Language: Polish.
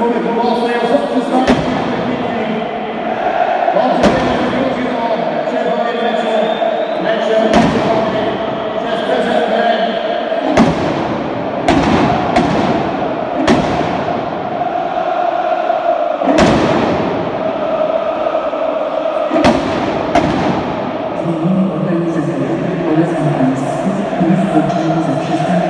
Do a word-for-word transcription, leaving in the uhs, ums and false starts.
Zespole pomocne, przystaje dobrze wchodzi do czerwonej meczu, mecze organizowany przez P Z P. W imieniu organizatorów polecam Państwu nie wkroczenie za przystanek